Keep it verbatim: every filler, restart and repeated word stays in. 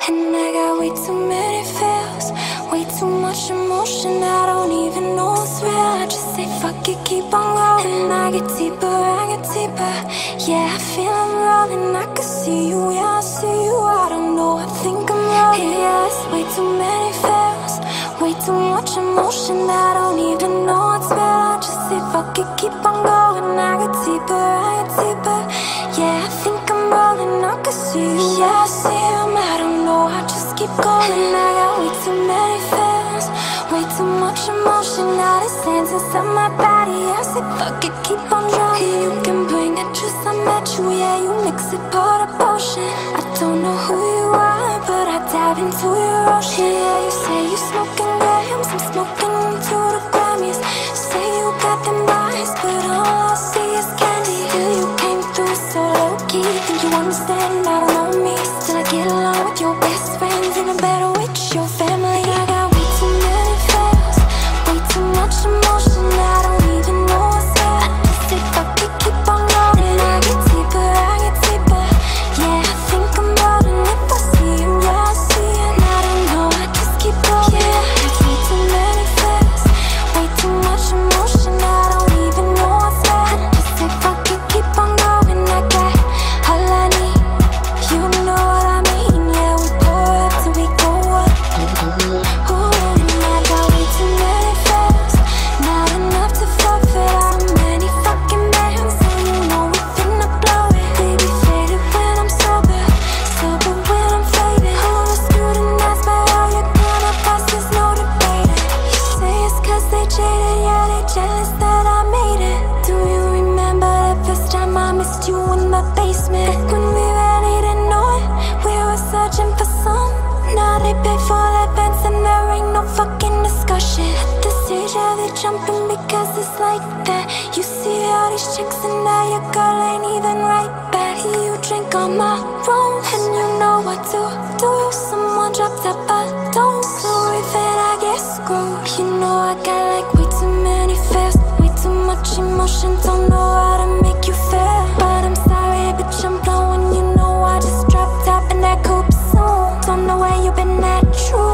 And I got way too many feels, way too much emotion, I don't even know what's real. I just say fuck it, keep on going. And I get deeper, I get deeper. Yeah, I feel I'm rolling, I can see you, yeah, I see you. I don't know, I think I'm rolling. Yeah, it's way too many feels, way too much emotion, I don't even know what's real. I just say fuck it, keep on going. I get deeper, I get deeper. Yeah, I think I'm rolling, I can see you, yeah, I see you. I don't know, I just keep going. I got way too many feelings, way too much emotion. All this hands inside my body, I say fuck it, keep on drowning. You can bring it, just I met you, yeah, you mix it, pour the potion. I don't know who you are, but I dive into your ocean. Yeah, you say you smoking grams, I'm smoking into the Grammys. Say you got them eyes, but all I see is candy. Still you came through so low-key, think you understand, I don't know me. Still I get along with your best friends, even better with your family. I got way too many feels, way too much emotion, I don't even know what's real. I just say fuck it, keep on rolling. I get deeper, I get deeper. Yeah, I think I'm rolling. If I see him, yeah, I see him. I don't know, I just keep going. Yeah, it's way too many feels, way too much emotion, I don't even know what's real. I just say fuck it, keep on going. I got all I need, you know what I mean. Yeah, we pour up till we go up. Ooh, and I got way too many feels, not enough to forfeit. How many fucking bands, so you know we finna blow it. Baby faded when I'm sober, sober when I'm faded. Who was scrutinized by all you're gonna pass, there's no debating. You say it's cause they jaded, yeah, they jealous that I made it. Do you remember the first time I missed you in the basement? Back when we really didn't know it, we were searching for some. Now they pay for their pants and there ain't no fucking discussion. At this stage, yeah, they jumping because it's like that. You see all these chicks and now your girl ain't even right back. You drink on my room and you know what to do. Someone dropped that bottle, so if it I get screwed. You know I got like way too many feels, way too much emotion, don't know how to make you feel. But I'm sorry, bitch, I'm blowing. You know I just dropped top in that coupe soon. Don't know where you been at, true.